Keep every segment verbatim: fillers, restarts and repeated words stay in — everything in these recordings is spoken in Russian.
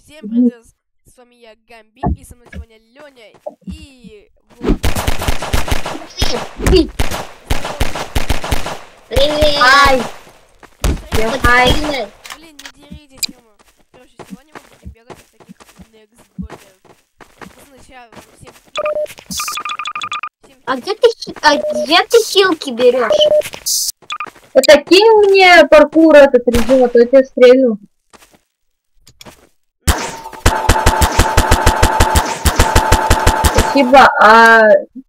Всем привет, с вами я, Гамби, и со мной сегодня Лёня и Влад. Привет! Ай! Ай! Блин, не деритесь, ё-моё. Короче, сегодня мы будем бегать в таких некс-более. Сначала всем... всем... А где ты, а где ты хилки берешь? Это кинь мне паркур этот режим, а то я тебя стрельну. Спасибо, а...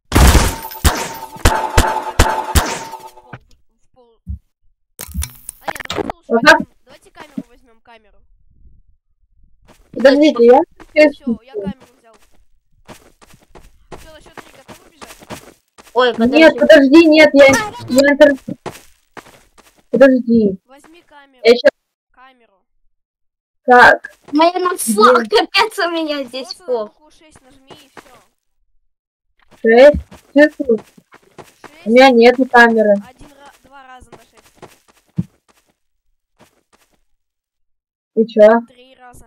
А нет, давайте лучше возьмем... давайте камеру возьмем, камеру. Подождите, я... Все, я камеру взял. Все, на счет три, готовы бежать? Ой, подожди. Нет, подожди, нет, я... я интер... Подожди. Возьми камеру. Я сейчас... Камеру. Так. Моя на флаг, капец у меня здесь Просто флаг. на букву шесть нажми и все. Шесть. Цифру. У меня нету камеры. Один раз, два раза на шесть. И чё? Три раза.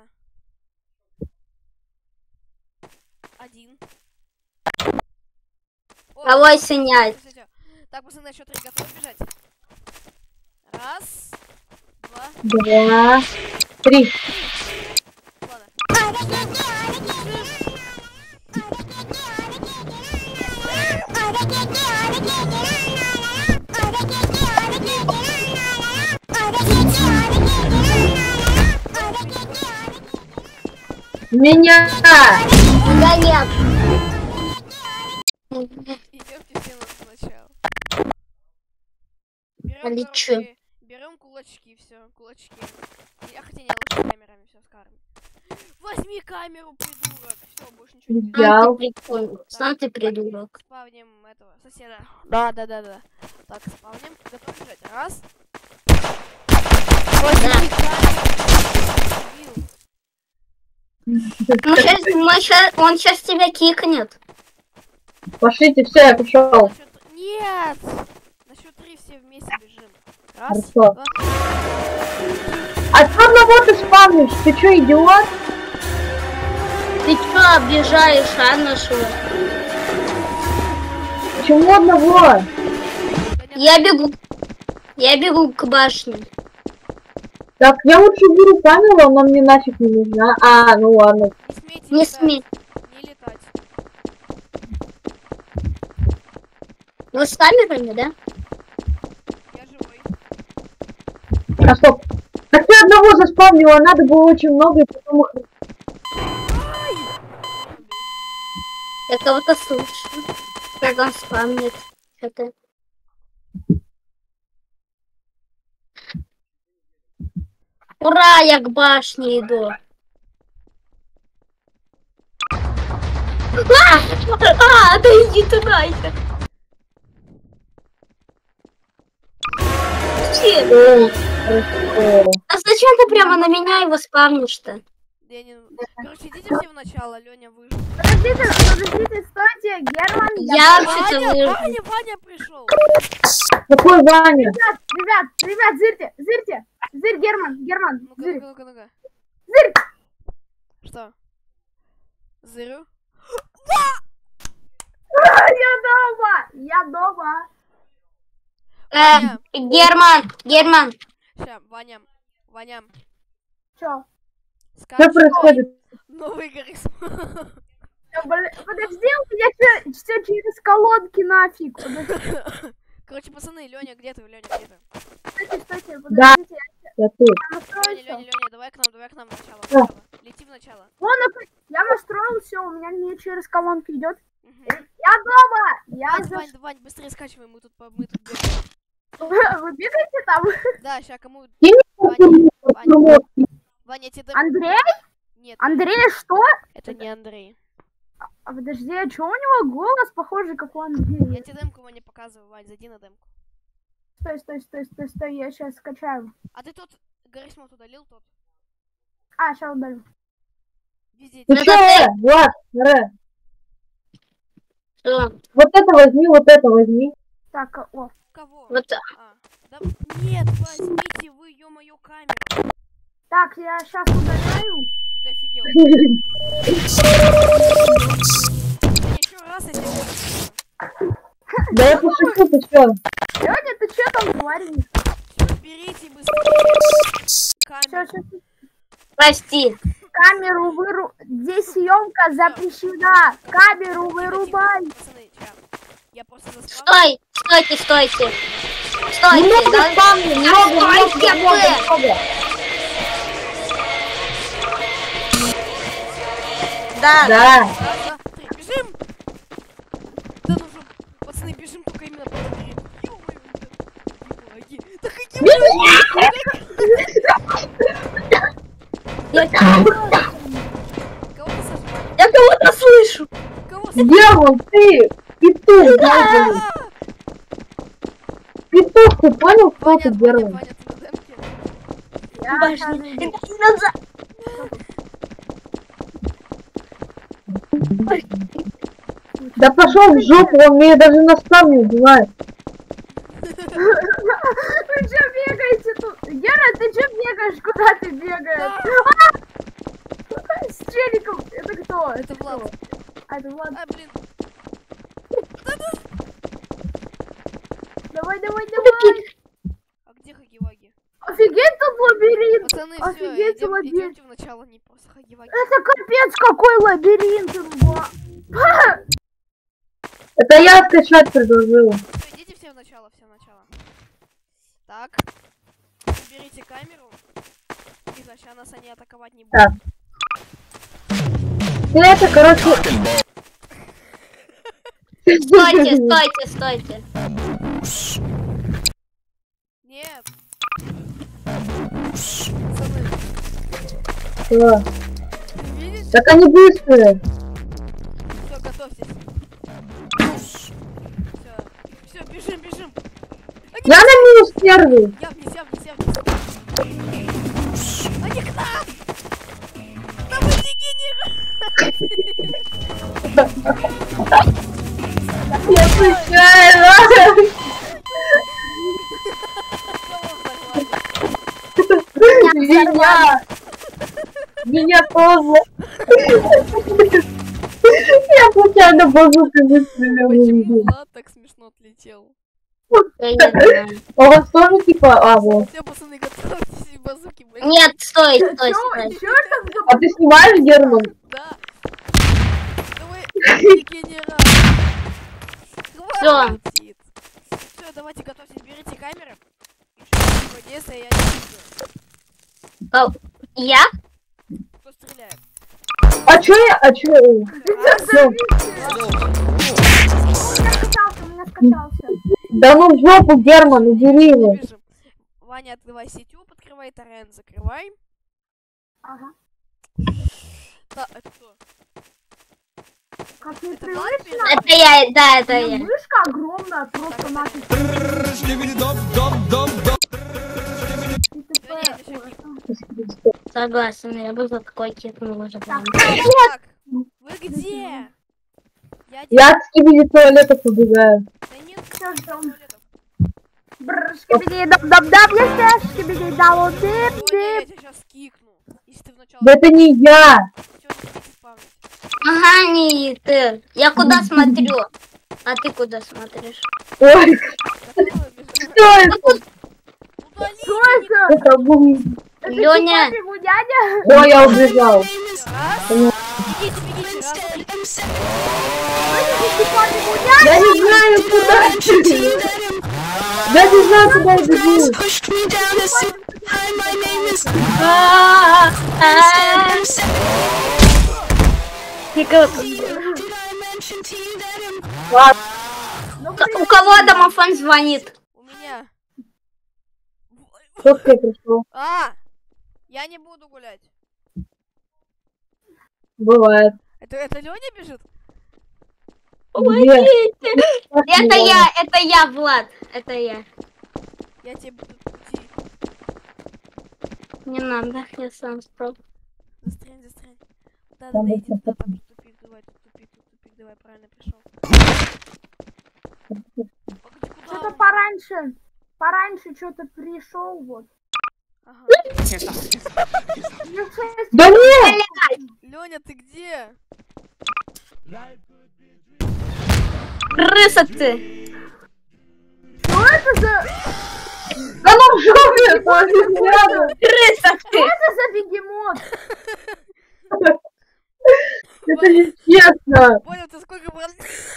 Один. О, Давай, Сынять. всё, всё, всё. Так, пацаны, на счет три готовы бежать? Раз, два, Два. Три. ладно. Меня! Да нет. Идемте все на сначала. Берем, Полечу. короче, берем кулачки, все, кулачки. Я хотя не лучше камерами все скармим. Возьми камеру, придурок. Все, больше ничего не делай. Взял. Сам ты прикольный. Сам ты придурок. Спавним этого соседа. Да, да, да, да. Так, спавним. Готов бежать. Раз. Возьми камеру. Ну, щас, мы щас, он сейчас тебя кикнет. Пошлите, все, я пошел. На счет... Нет! На счет три все вместе бежим. Раз, Хорошо. два. А что одного ты спавнишь? Ты что, идиот? Ты чё обижаешь, а, нашего? Почему одного? Я бегу. Я бегу к башне. Так, я лучше беру камеру, она мне нафиг не нужна. А, ну ладно. Не смейте Не летать. смей. Не летать. Ну, с камерами, да? Я живой. А стоп. Так ты одного заспавнила, надо было очень много, и потом их... Я кого-то слышу. Как он спамнит. Что-то. Ура, я к башне иду. А, а, да иди туда еще. А зачем ты прямо на меня его спамнишь-то? Я не... Короче, идите все в начало, Лёня выжил. Подождите, подождите, стойте, Герман, Я Ваня, вообще-то выжил. Ваня, Ваня пришел. Какой Ваня? Ребят, ребят, ребят, зырьте, зырьте, зырь, Герман, Герман, Ну-ка, зырь, ну-ка, ну-ка, ну-ка. зырь. Что? Зырю? Я дома, я дома. Э, Герман, Герман. Ща, Ваня, Ваня, Чё? Что скачивай происходит? новый горизм. Чё, бля, подожди, у меня все через колонки нафиг. Подожди, Короче, пацаны, Лёня, где ты, Лёня, где ты? стойте, стойте, Да. подождите, Я тут. я настроил Лёня, все. Лёня, Лёня, давай к нам, давай к нам в начало. в Да. начало. Лети в начало. Вон, я настроил все, у меня не через колонки идет. Мгм. Я дома, я Вань, за... Вань, Вань, быстрее скачивай, мы тут, по- мы тут бегаем. Вы бегаете там? Да, ща, кому... Кинь Ваня, Ваня, Ваня, я тебе дам... Андрей? Нет, Андрей, что? это не Андрей. А подожди, а чё у него голос похожий, как у Андрея? Я тебе демку, Ваня, показываю, Вань, зайди на демку. Стой, стой, стой, стой, стой, я сейчас скачаю. А ты тот горисмот удалил, тот? А, сейчас удалю. Везде. Ты Ну, что, да э, Влад, Ре, Что? вот это возьми, вот это возьми. Так, а, о. Кого? Вот. А, да... Нет, возьмите вы, ё-моё, камеру. Так, я сейчас удаляю. Ты офигел. Еще раз я тебя... Да я пошутил, ты чё? Лёня, ты чё там творишь? Берите быстрее. Всё, Камеру. всё, всё. Прости. Камеру выру... Здесь съемка запрещена. Камеру вырубай. Пацаны, ча. Я просто заспал. Стой, стойте, стойте. Стойте, Много да? спамни, много, много, Откройте много, П. много. Да. Да. Раз, два, три. Бежим! Да ну же, пацаны, бежим только именно по лабиринту. Ё-моё, да. Ебаги. Да какие Я, Кого ты сожрал? я кого-то слышу. Кого сожрал? Дьявол, ты! Петух, дьявол. Петух, ты понял, кто ты, Ваня, Ваня, дьявол? Ваня, ты на демке? Я Башня. отойду. Назад. Да пошел в жопу, он меня даже на спам не убивает. Вы чё бегаете тут? Гера, ты чё бегаешь? Куда ты бегаешь? А! С челиком. Это кто? Это Влад. А, это Влад. А, блин. Давай, давай, давай. А где Хаги-Ваги? Офигеть тут лабиринт. Пацаны, все, Офигеть, идем, лабиринт. идемте в начало, не просто Хаги-Ваги. Это капец какой лабиринт. имба. Это я скачать предложил. Всё, идите все в начало, все в начало. Так. Берите камеру. И сейчас нас они атаковать не будут. Так. Ты это, короче... Стойте, стойте, стойте. Нет. Пацаны, Что? видите? Так они быстрые. Все, готовьтесь. Все, все, бежим, бежим. Они... Я на минус первый. Явнись, явнись, явнись. Они к нам! Да вы дегенераты! Я случайно. Меня. Меня тоже. Я случайно базукой выстрелил. Почему Влад так смешно отлетел? Я не знаю. А у вас тоже типа... А, вот. Все, пацаны, готовьтесь, базуки. блин. Нет, стой, стой, Чё, стой. чё это за... А ты снимаешь, Герман? Да. Давай, дегенерат. Хватит. Все, давайте готовьтесь, берите камеры. Ничего действия я не вижу. А, Я? Кто стреляет? А чё я... А чё... Это Ну, У меня скачался, у меня скачался. да ну в жопу, Герман, убери его. Бежим. Ваня, открывай сетью, подкрывай торрент, закрывай. Ага. Да, это кто? Как Это непривычно. Влад бежит? Это я, да, это У меня я. Мышка огромная, просто нафиг. Да нет, еще не. Согласен, я бы за такой кикнул уже. прям. Так, вы где? Я один. Я от скибиди туалетов убегаю. Да нет, Всё, ждём. туалетов. Бррр, шкибиди, дам-дам-дам, если шкибиди, дам дип Соня, дип. я тебя сейчас кикну. Если ты вначале... Да это не я. Всё, начните спавнить. Ага, не ты. Я куда смотрю? А ты куда смотришь? Ой, Готовы бежать? что это? Удалите, Что это? Это был... Это Лёня. типа его дядя? Ой, я убежал. Раз. Бегите, бегите, раз. Это типа его дядя? Я не знаю, куда идти. Я не знаю, куда я бегу. А, а. Тихо. Ладно, Ну, У кого домофон звонит? У меня. кто ты пришел? А! Я не буду гулять. Бывает. Это, это Лёня бежит? Где? Это я, это я, Влад. Это я. Я тебе буду пути. Не надо, я сам спробую. Застрянь, застрянь. Да, да, Там да, будет иди туда, потом. там тупик, давай, тут тупик, тут тупик, давай, правильно пришел. что-то пораньше. Пораньше что-то пришел, вот. Ага. Да нет! Лёня, ты где? Крыса ты. Что это за... Да ну в жопе, это рядом. Крыса Что ты. это за бегемот? Это нечестно. Понял, ты сколько брал?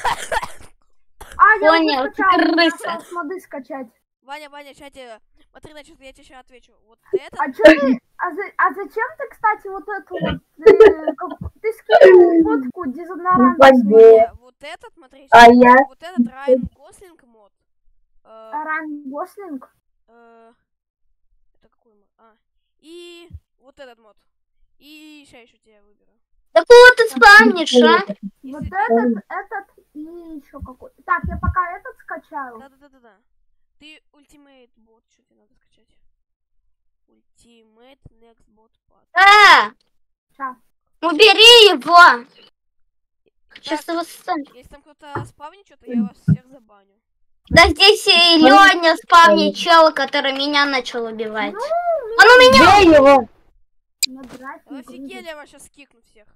А, я Понял, уже ты скачал, мне крыса. осталось моды скачать. Ваня, Ваня, в чате. Смотри, значит, я тебе сейчас отвечу. Вот это. А чё ты... А, за- а зачем ты, кстати, вот эту вот... Ты, как- ты скинул фотку дезодоранта. Пойдём. Не, вот этот, смотри. А щас, я? Вот этот Райан Гослинг мод. Э, Райан Гослинг. э, это какой мод? А. И вот этот мод. И сейчас еще тебя выберу. Да кого ты спамнишь, а? Вот Если- этот, этот и еще какой. Так, я пока этот скачаю. Да-да-да-да-да. Ты Ultimate Bot, что тебе надо скачать? Ultimate Next Bot Pack. А, Ща. убери его. Сейчас Так, его сам. если там кто-то спавнит что-то, я вас всех забаню. Да здесь и Лёня спавнит чела, который меня начал убивать. Ну, Он у меня... Бей его. набирать не Офигели, грузит. я вас сейчас кикну всех.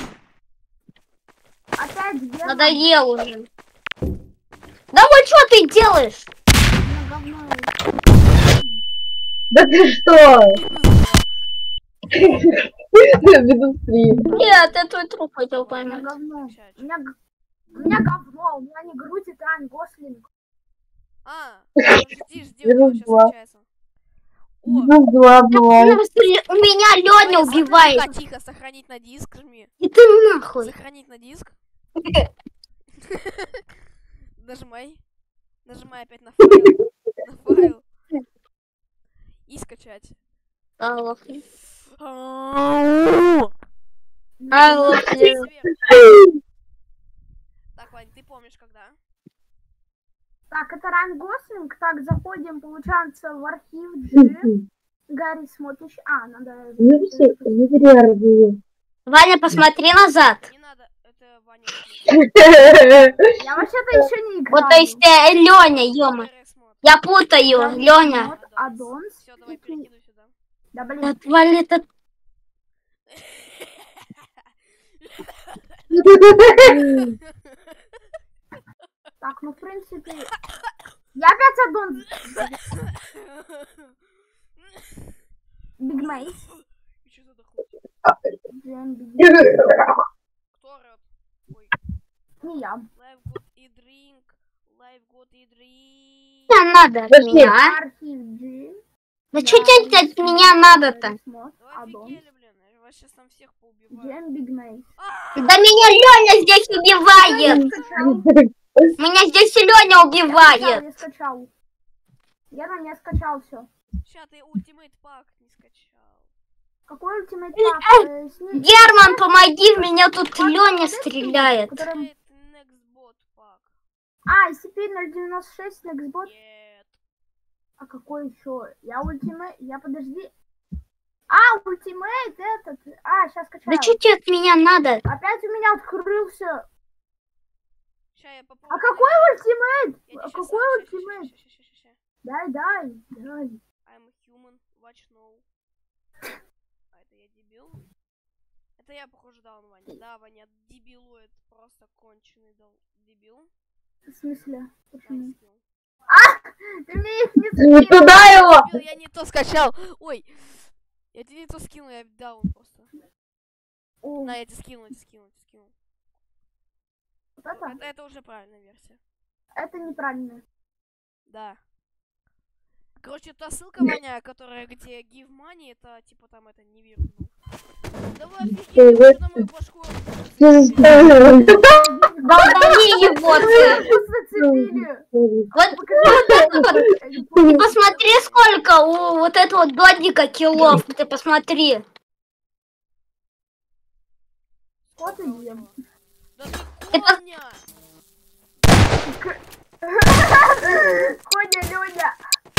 Опять где? Надоел уже. Да вот что ты делаешь? На говно. Да ты что? Веду стрим. Нет, я твой труп хотел На поймать. говно. Скачать. У меня, г- у меня говно, у меня не грузит Райан Гослинг. А, жди, жди, у него сейчас Два. скачается. О, Ну, два бывает. У меня Лёня Ваня, убивает. тихо, тихо, сохранить на диск, жми. И ты нахуй. Сохранить на диск. Нажимай. Нажимай опять на файл. На файл. И скачать. Алло. Ау! Алло. Сверху. Так, Вань, ты помнишь, когда? Так, это Райан Гослинг. Так, заходим, получается, в архив G. Гарри, смотришь. А, надо... Ну все, не перерви. Ваня, посмотри назад. Не надо, это Ваня. Я вообще-то еще не играл. Вот то есть э, Лёня, ёма. Я путаю, Лёня. Вот аддонс. Все, давай и- перекидывай сюда. Да, блин. Отвали этот. Так, ну, в принципе... Я опять аддонс. Биг Мэй. И чё задохнуть? Джем Биг. Кто орёт? Ой. Не я. Live God и Drink. Live God и Drink. Мне надо от Пошли. меня, а? Архив G. Да что тебе от меня надо-то? Да вы Аддонс. офигели, блин. Я вас сейчас там всех поубиваю. Джем Биг Мэй. А! Да меня Лёня здесь убивает. Скачал. Меня здесь Лёня Скачал, убивает. я скачал. Я на не скачал все. Ща ты Ultimate Pack не скачал. Какой ультимейт пак? Э, с ним- Герман, помоги, меня тут Лёня стреляет. Который- Ultimate Next Bot Pack. А, эс си пи ноль девяносто шесть Nextbot. Нет. А какой еще? Я ультимейт. Я подожди. А, ультимейт этот. А, сейчас скачаю. Да что тебе от меня надо? Опять у меня открылся. Ща я попробую. А какой ультимейт? Я тебе А щас какой сам- ща, ультимейт? ща, ща, ща, ща, ща. Дай, дай, дай. I'm a human, watch no. А это я дебил? Это я, похоже, дал на Ваня. Да, Ваня, дебилует. Просто конченый дал. Дебил. В смысле? Дай Почему? скилл. Ты мне их не Не скинул. туда его. Дебил, я не то скачал. Ой. Я тебе не то скинул, я дал просто. О, На, я тебе скинул, я тебе скинул, я тебе скинул. вот это? Это, это уже правильная версия. Это неправильно. Да. Короче, та ссылка, Ваня, которая где give money, это типа там это не вирус был. Да вы офигели, вы что на мою башку? Да удали его ты. Зацепили. Вот, Покажи. вот это вот. Ты посмотри, сколько у вот этого додика киллов. Ты посмотри. Вот и ем. Да ты Это- коня! Коня, Лёня.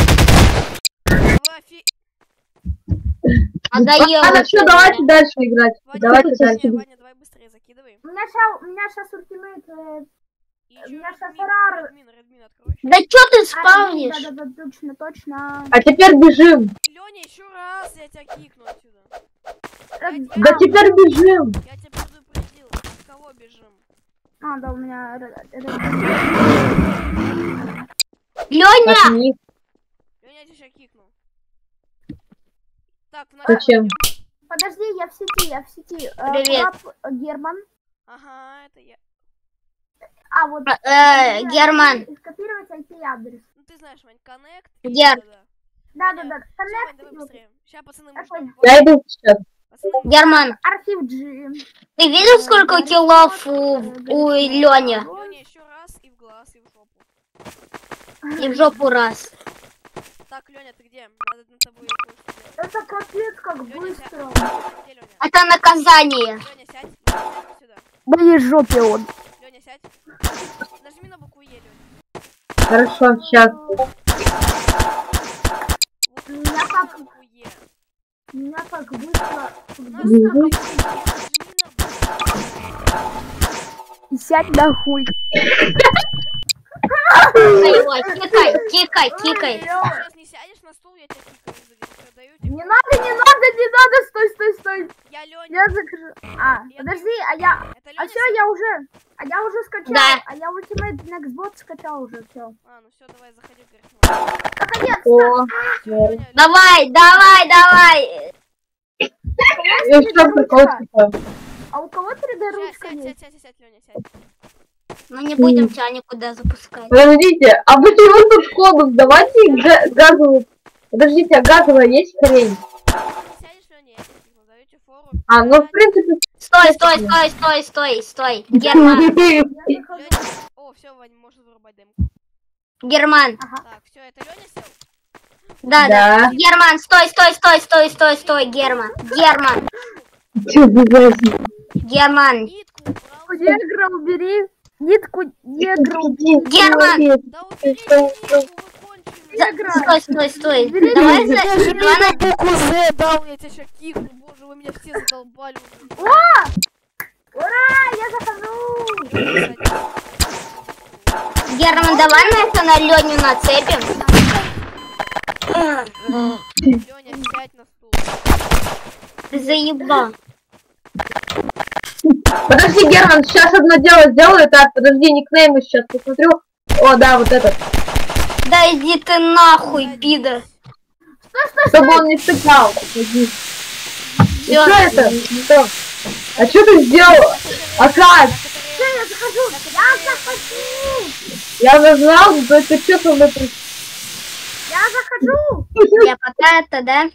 Вы офи... Надоело. Ладно, все, давайте дальше играть. Ваня, Давайте Ваня, дальше. Ваня, Ваня, давай быстрее закидывай. У меня ща, у меня сейчас ультимейт. э, И У ещё меня щас Redmin, рар. Redmin, Redmin открой. Да что ты а, спавнишь? Да, да, да, точно, точно. А теперь бежим. Лёня, еще раз я тебя кикну отсюда. Э, Я, Да я, теперь бежим. я тебя А, да, у меня... Леня! Отмени. Леня, я тебя ща кикнул. Так, в Зачем? Подожди, я в сети, я в сети. Э, Привет. Раб Герман. Ага, это я. А, вот... Э, Герман. Скопировать ай пи-адрес. Ну ты знаешь, Вань, коннект. Гер. Да-да-да. Всё, Вань, давай Коннект. быстрее. Сейчас, пацаны, Такой. можно... Я иду сейчас. Пацаны, Герман, Архив G. ты видел, сколько киллов у, у Лёни? Леня, еще раз и в глаз, и в жопу. И в жопу раз. Так, Леня, ты где? Надо над тобой кое-что делать. Это капец, как Леня, быстро. сядь. Где Леня? Это наказание. Леня, сядь. Леня, сядь сюда. В моей жопе он. Леня, сядь. Нажми на букву Е, Леня. Хорошо, сейчас. Вот, Меня нажми на как- букву Е. Меня так быстро... Нажми быстро Мгм. на букву Е. сядь нахуй. Кикай его, кикай, кикай, кикай. Сейчас не сядешь на стул, я тебя кикаю. Всё, даю тебе. Не надо, не надо, не надо, стой, стой, стой. Я Леня. Я закажу. А, подожди, а я... Это А Леня все, сел? я уже... А я уже скачал. Да. А я Ultimate Next Bot скачал уже, все. А, ну все, давай, заходи в город. Наконец-то! О, Всё, Леня, Давай, давай, давай. ну что, прикол такой? А у кого три дэ Ща, ручка сядь, есть? сядь, сядь, сядь, Леня, сядь. Мы не будем тебя никуда запускать. Подождите, а почему тут конус? Давайте га- газовую... Подождите, а газовая есть хрень? Ты сядешь, Леня, я тебе кикну. Даю тебе фору. А, ну в принципе... Стой, стой, стой, стой, стой, стой. Герман, Я захожу. Леня, о, все, Вань, можно вырубать демку. Герман. Ага. Так, все, это Леня сел? Да, да. Да. Герман, стой, стой, стой, стой, стой, стой, Герман. Герман, Чё за жизнь? Герман. Нитку убрал. Негра убери. Нитку негра убери. Герман. Да убери нитку, вы конченые. Негра. Стой, стой, стой. Убери Давай, нитку. за- давай на- букву З дал, я тебя сейчас кикну. Боже, вы меня все задолбали уже. Ура, я захожу. Герман, давай на это на Леню нацепим. Леня, сядь на стул. Ты заебал. Подожди, Герман, сейчас одно дело сделаю. Так, подожди, никнеймы сейчас посмотрю. О, да, вот этот. Да иди ты нахуй, пидор. Чтобы он не втыкал. Подожди. И Всё. что это? Что? А что ты сделал? А как? Я захожу. Я захожу. Я нажал, только что со мной при- Я захожу. Я пока это, да?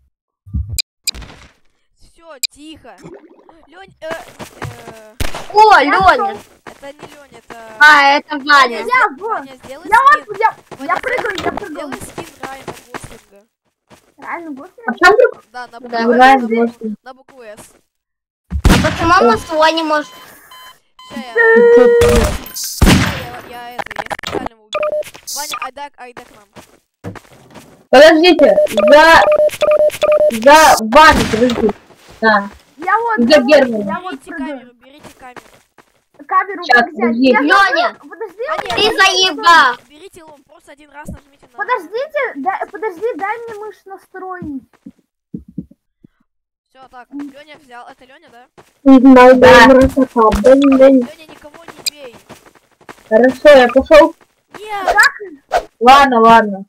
Все, тихо. Лень, э, э, О, Я Леня. это не Леня, это... А, это Ваня. Я вот. Ваня, сделай Я скин. вот, я, Ваня, я прыгаю, я прыгаю. Сделай скин Райана Гослинга. Реально, господи. А в чем ты? Да, на букву, Да. на Райан букву- Гослинг. на букву С. Почему мы свой не можем? Ща я... Ща я, я это, я специально его убил. Ваня, айда, айда к нам. Подождите, за... За Ваню, подожди. Да. Я вот, За я вот, Германа. я вот Берите прыгаю. камеру, берите камеру. Камеру Щас, как взять? подожди. Я Леня, Подожди, А, нет, ты нет, заебал. берите лом, просто один раз нажмите на... подождите, да, подожди, дай мне мышь настроить. Все, так, Леня взял. Это Леня, да? Да. Леня, никого не бей. Хорошо, я пошел. Нет! Ладно, ладно.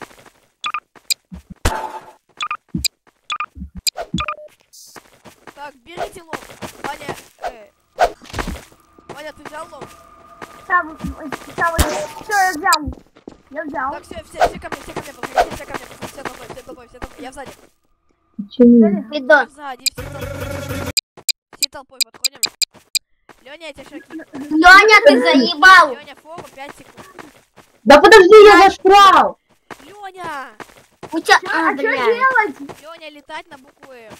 Так, берите лом. Ваня, э... Ваня, ты взял лом? Там, там, все, я взял. Я взял. Так, все, все, все ко мне, все ко мне, подходите, все ко мне, подходите, все толпой, все толпой, все толпой. Я сзади. Почему? Пидор. Сзади, все толпой. Все толпой подходим. Леня, я тебя шаги. Леня, ты заебал. Леня, фору, пять секунд. Да подожди, я застрял. Леня! У тебя... А А, что бля. делать? Леня, летать на букву М.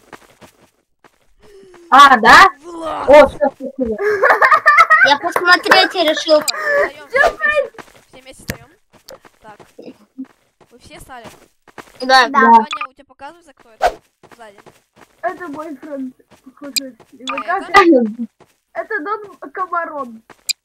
А, да? Влад! О, все, спасибо. Я посмотреть и решил. Всё, встаём, все вместе. Все вместе встаём. Так. Вы все стали? Да. Да. Ваня, у тебя показывается, кто это? Сзади. Это бойфренд, похоже. Или А, как? это? Это Дон Камарон.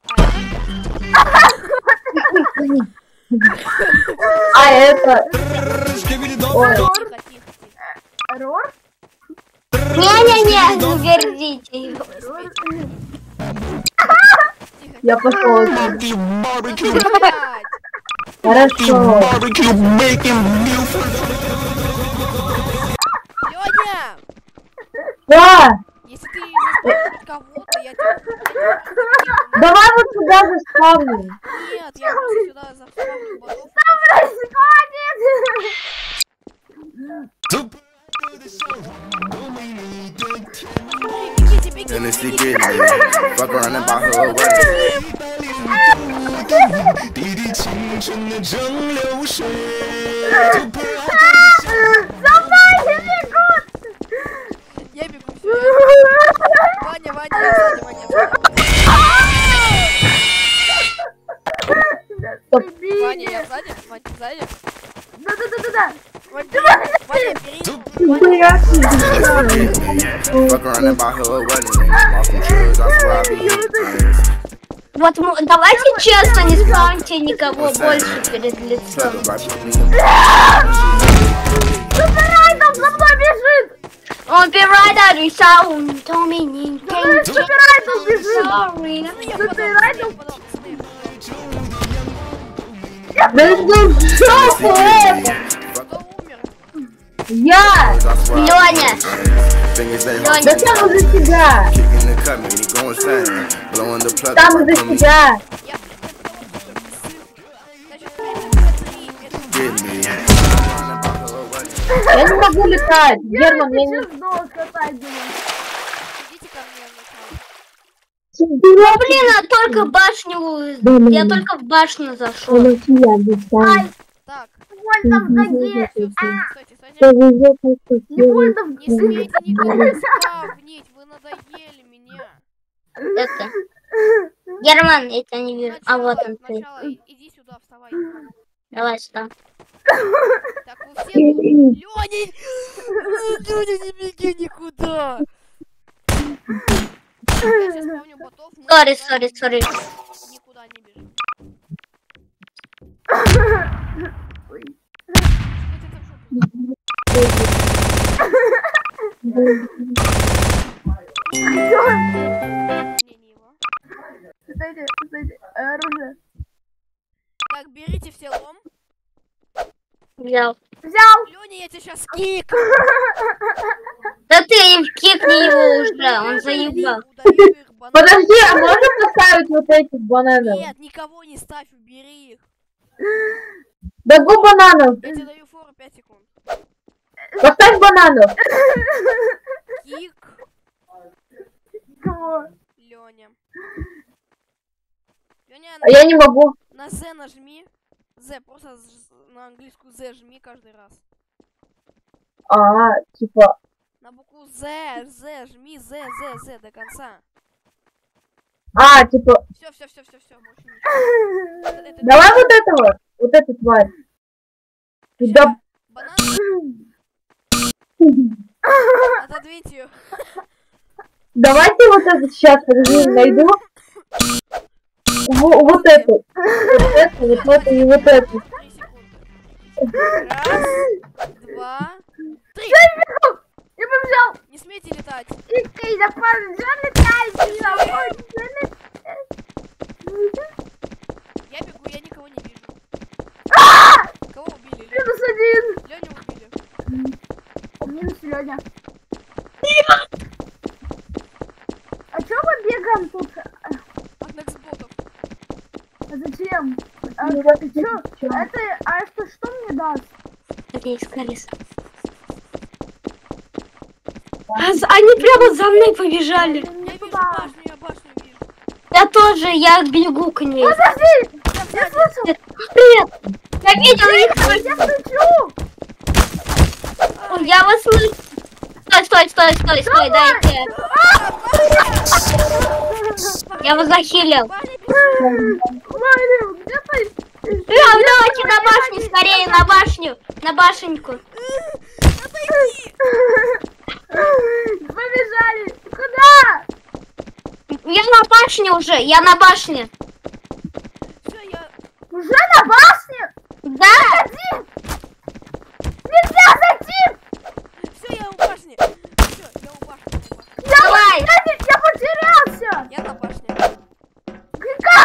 А, это? А это... Ой, Тихо, тихо, тихо. Рор? Не-не-не, не верните его. Рор? Тихо, Я пошел. Monkey barbecue, Блядь. Хорошо. barbecue, making meal for Лёня! Да. Если ты заспавнишь кого-то, я тебя... Давай вот сюда заспавним. Нет, я просто сюда заспавню ботов. Бегите, бегите, And it's бегите. secret, man. Fuck around and buy her a wedding. 滴滴青春的蒸馏水。 Я бегу, всё, я бегу. Ваня, Ваня, я сзади, Ваня, я сзади. Ваня, я сзади, Ваня, сзади. Да-да-да-да-да. Ваня, бери, Ваня, бери. Блядь. Fuck around and buy her a wedding. Off some drugs, I swear I be hitting. Вот м- давайте честно, не спамьте никого больше перед лицом. Travel right with me. Суперайдол за мной бежит! Он пирайдер решал, Доминик. Суперайдол бежит! Я Суперайдол! подал, Да что что это? кто умер? Я. Лёня. Fingers they Лёня. Да там за тебя. kicking the cut, man. He going insane. Blowing the plug. Там за тебя. Я Значит, это три, это Get me. Fuck around and buy her a wedding. Я не могу летать. Герман, я не... Ты сдох, катать думаю. идите ко мне сначала. Ну блин, я только в башню. Я только в башню зашел. Ай, Так, больно в ноге! всё, А, стойте, стойте. не больно в Не смейте никого спавнить, вы надоели меня. Это. Герман, я тебя не вижу. А вот он ты. Сначала и- иди сюда, вставай. Давай сюда. Так, вы все... Лёня! Лёня, не беги никуда! Я сейчас помню ботов. мы Сори, никуда- сори, сори. Никуда не бежим. Ой. Вот это в жопу. Не, не его. Кстати, кстати, оружие. Так, берите все лом. Взял. Взял! Лёня, я тебя сейчас кик! Да ты кикни его уже, он заебал. Удали их, банан. Подожди, а можно поставить вот этих бананов? Нет, никого не ставь, убери их. Дагу бананов. Я тебе даю фору пять секунд. Поставь бананов. Кик, Кого? Лёня. Лёня, А я не могу. на Z нажми. Z, просто з- на английскую Z жми каждый раз. А, типа. На букву Z, Z, жми Z, Z, Z до конца. А, типа. Все, все, все, все, все, больше ничего. Это- это- Давай вот этого. Вот эту тварь. Всё, Да. банан, отодвиньте ее. Давайте вот это сейчас, подожди, найду. Во- Вот эту. Вот эту, вот эту и вот эту. Три секунды. Раз, два, три. Я бы взял! Не смейте летать. И ты на пожалуй, дай, на пожалуй. Я бегу, я никого не вижу. Кого убили? Лё- Минус один! Лёню убили. Минус Лёня. А чё мы бегаем тут? От нексботов. А зачем? А, Ну, вот чё? чё? Это, а что, что мне даст? Скорее, скорее. А з- они прямо за мной побежали. Это Я не вижу туда. башню, я башню вижу. Я тоже, я бегу к ней. Подожди! Я слышу! Привет! Я видел их. Я кричу! Ой, я вас слышу. Стой, стой, стой, стой, стой, дайте. Я вас захилил. Ваня, бежи. Варя, где ты? Прям, давайте на башню, скорее, на башню. На башеньку. Побежали! Куда? Я на башне уже, я на башне. Все, я... Уже на башне? Да? Нельзя зайти! Все, я у башни. Все, я у башни. Я у башни. Я, Давай. я, я потерялся! Я на башне. Как?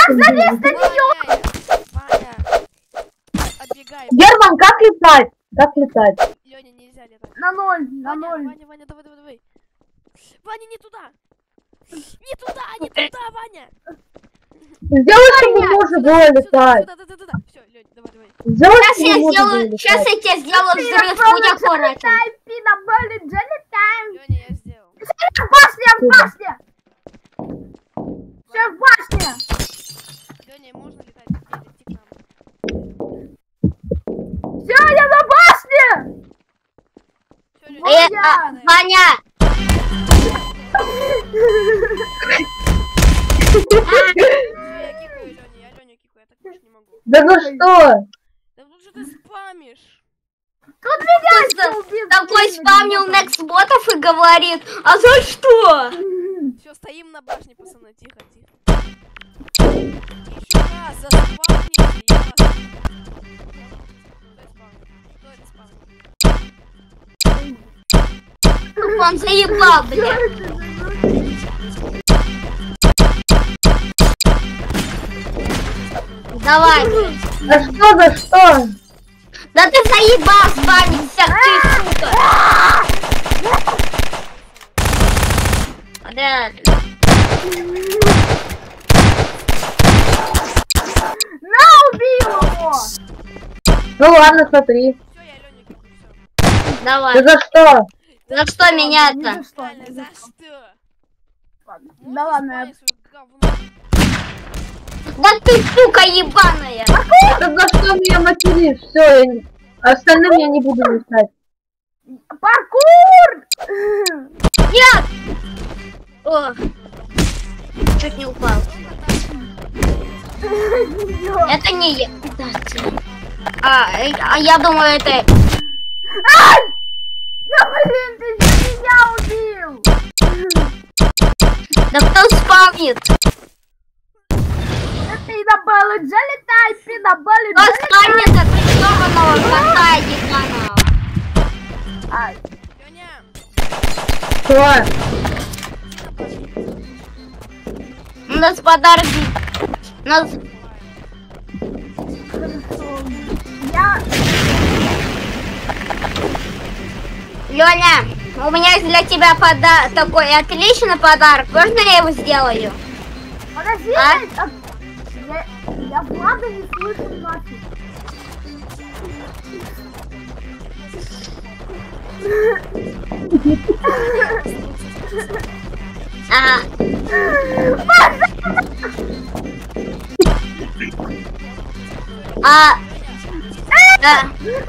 залез на нее! Ваня, оббегай. Герман, как летать? Как летать? Леня, нельзя летать. На ноль, на Ваня, ноль. Ваня, Ваня, давай, давай, давай. Ваня, не туда. Не туда, не туда, Ваня. Сделай, чтобы можно было летать. Сюда, сюда, сюда. Все, Лёнь, давай, давай. Сделай, Сейчас я чтобы можно было сделаю, сейчас летать. я тебе сделаю взрыв, будь аккуратен. Залетай, пинаболи, залетаем. Леня, я сделал. В башне, в башне! Все в башне! Леня, можно летать? Лети к нам. Все, я на башне! Всё, Лёня, Вот Э, я. а, Ваня! Всё, я кикаю Леня, я Леню кикаю, я так больше не могу. Да за что? Да вот что ты спамишь? Тут меня Просто убил. такой спамнил Нексботов и говорит, а за что? Все, стоим на башне, пацаны, тихо, тихо. Еще раз, заспавните, я вас... Кто это спавнит? Кто это спавнит? Он заебал, блядь. Давай, блядь. За что, за что? Да ты заебал спамить всех, ты, сука. Да. На, убил его! Ну ладно, смотри. Все, я Леню кикаю, все. Давай. Да за что? За что Ни меня-то? за что, Реально, ни за за что. что? Ладно. Да Можно ладно, я... спамить свое говно? Да ты, сука, ебаная. Да за что меня материшь? Все, я... не- остальным я не буду мешать. Паркур! Нет! О, чуть не упал. Это не я. Да, ты. А, э, а я думаю, это... Ай! Да блин, ты же меня убил! Да кто спавнит? Да ты добавила, залетай, пинаболи, Кто залетай! спавнит от рисованного кота ебаного? Ай, Леня, Что? У нас подарки. У нас... хорошо. Я... Леня, у меня есть для тебя пода... такой отличный подарок. Можно я его сделаю? Подожди, А? а- я, я Влада не слышу нафиг. Ага. А... Да.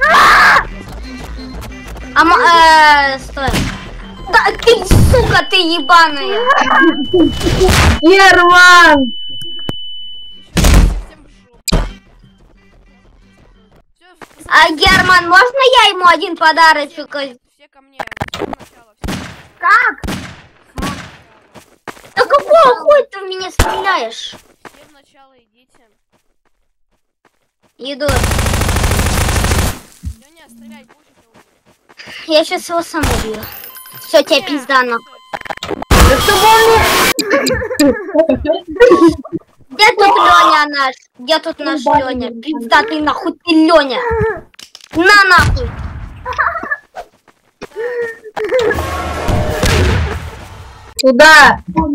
А, м- э, стой. Да ты, сука, ты ебаная. Герман! совсем в жопу. Все, А, Герман, можно я ему один подарочек? все ко мне, с самого начала, все. Как? Да какого хуя ты в меня стреляешь? Все в начало идите. Иду. Леня, стрелять будешь, если убью? Я сейчас его сам убью. Все, тебе Не, пизда нахуй. всё, всё. Да что он Где тут Леня наш? Где тут наш Леня? Пизда ты нахуй, ты Леня. На нахуй. Куда? Всё,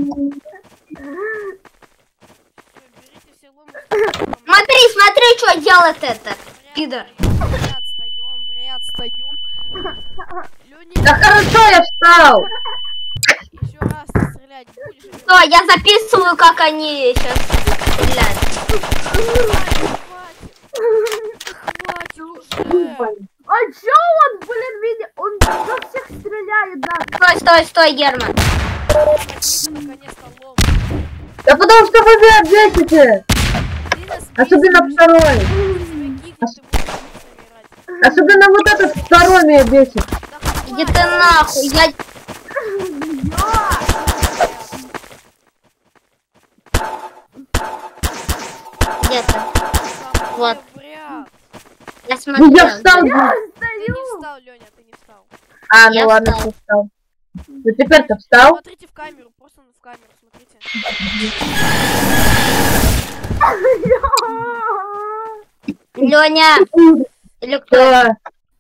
берите все ломы. Смотри, смотри, что делает этот пидор. В ряд встаем, в ряд встаем. Леня, Да хорошо, я встал. еще раз ты стрелять будешь. или Что, я записываю, как они сейчас стреляют. Хватит, хватит уже. А чё он, блин, видит? Он за всех стреляет, да? Стой, стой, стой, Герман. Наконец-то лом. Да потому что вы меня бесите. Ты нас Особенно второй. бесишь, ты будешь играть. Особенно вот этот второй меня бесит. Да Иди хватит. ты нахуй, я... Где ты? Вот. В ряд. Я Ну смотрел. я встал. Я Ты не стою! встал, Леня, ты не встал. А, ну Я ладно, встал. что встал. Ну теперь-то встал. Смотрите в камеру, просто в камеру, смотрите. Лёня, или кто? Да.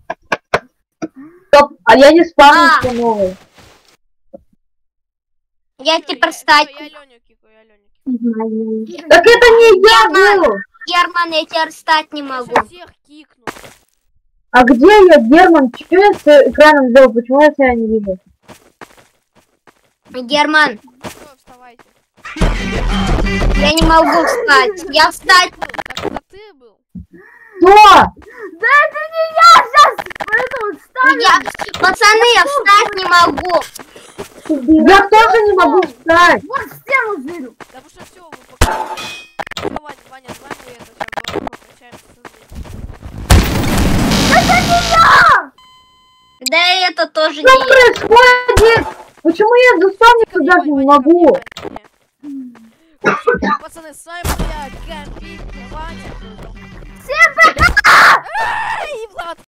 Стоп, а я не А. спавнился новый. Я Всё, теперь всё, стать. Я Леню кикаю, я Леню кикаю. Так это не я Герман. был. Герман, я теперь стать не Я могу. сейчас всех кикну. А где я, Герман? Что я с экраном сделал? Почему я тебя не вижу? Герман, Всё, вставайте. я не могу встать. Я встать. Был, так это ты был. Кто? Да это не я сейчас! Поэтому вставлю! Я... Пацаны, я встать не могу. Я тоже не могу встать. Вот в стену зырю! Да потому что все, вы пока... Давай, Ваня, давай мы это сейчас прокачаемся со Да и это тоже Что не я. происходит? Почему я заспавниться даже не могу? Пацаны, с вами я, Гамбит, Ваня. Всем пока! Ай, Влад.